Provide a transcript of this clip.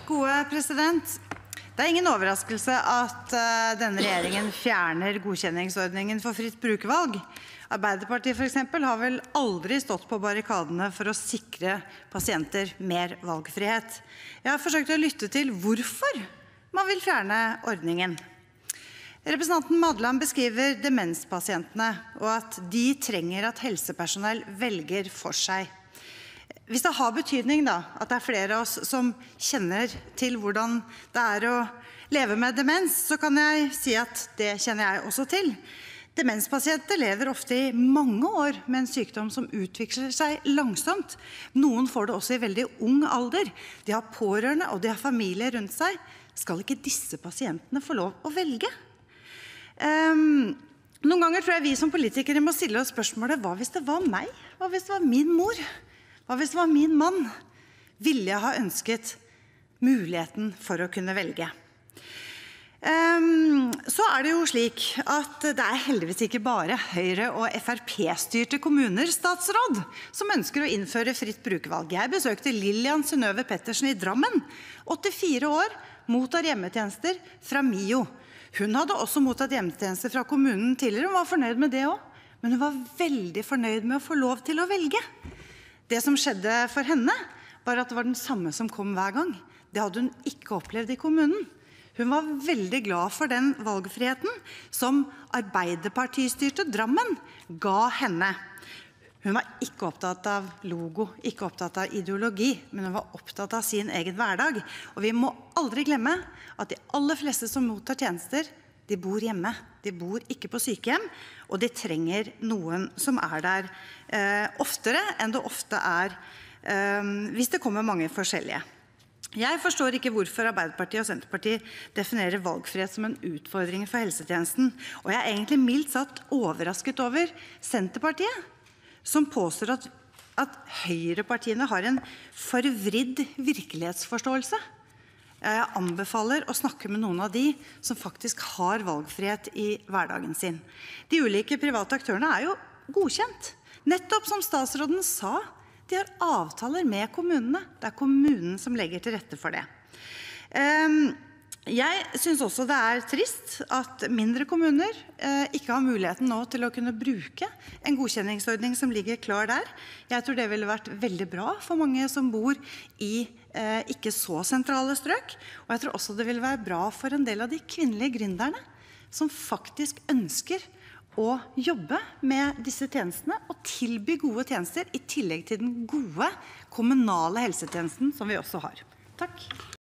Gode president. Det er ingen overraskelse at denne regjeringen fjerner godkjenningsordningen for fritt brukervalg. Arbeiderpartiet for eksempel har vel aldri stått på barrikadene for å sikre pasienter mer valgfrihet. Jeg har forsøkt å lytte til hvorfor man vil fjerne ordningen. Representanten Madland beskriver demenspasientene og at de trenger at helsepersonell velger for seg. Hvis det har betydning da, at det er flere av oss som kjenner til hvordan det er å leve med demens, så kan jeg si at det kjenner jeg også til. Demenspasienter lever ofte i mange år med en sykdom som utvikler seg langsomt. Noen får det også i veldig ung alder. De har pårørende og de har familie rundt seg. Skal ikke disse pasientene få lov å velge? Noen ganger tror jeg vi som politikere må stille oss spørsmålet, hva hvis det var meg? Hva hvis det var min mor? Hva hvis det var min mann? Ville jeg ha ønsket muligheten for å kunne velge? Så er det jo slik at det er heldigvis ikke bare Høyre- og FrP-styrte kommuner, statsråd, som ønsker å innføre fritt brukervalg. Jeg besøkte Lillian Synnøve Pettersen i Drammen, 84 år, mottar hjemmetjenester fra Mio. Hun hadde også mottatt hjemmetjenester fra kommunen tidligere, hun var fornøyd med det også, men hun var veldig fornøyd med å få lov til å velge. Det som skjedde for henne var at det var den samme som kom hver gang. Det hadde hun ikke opplevd i kommunen. Hun var veldig glad for den valgfriheten som Arbeiderpartistyrte Drammen ga henne. Hun var ikke opptatt av logo, ikke opptatt av ideologi, men hun var opptatt av sin egen hverdag. Og vi må aldri glemme at de aller fleste som mottar tjenester, de bor hjemme. De bor ikke på sykehjem, og de trenger noen som er der oftere enn det ofte er hvis det kommer mange forskjellige. Jeg forstår ikke hvorfor Arbeiderpartiet og Senterpartiet definerer valgfrihet som en utfordring for helsetjenesten, og jeg er egentlig mildt satt overrasket over Senterpartiet, som påstår at høyrepartiene har en forvridd virkelighetsforståelse. Jeg anbefaler å snakke med noen av de som faktisk har valgfrihet i hverdagen sin. De ulike private aktørene er jo godkjent. Nettopp som statsråden sa, de har avtaler med kommunene. Det er kommunen som legger til rette for det. Jeg synes også det er trist at mindre kommuner ikke har muligheten nå til å kunne bruke en godkjenningsordning som ligger klar der. Jeg tror det ville vært veldig bra for mange som bor i ikke så sentrale strøk. Og jeg tror også det vil være bra for en del av de kvinnelige gründerne som faktisk ønsker å jobbe med disse tjenestene og tilby gode tjenester i tillegg til den gode kommunale helsetjenesten som vi også har. Takk.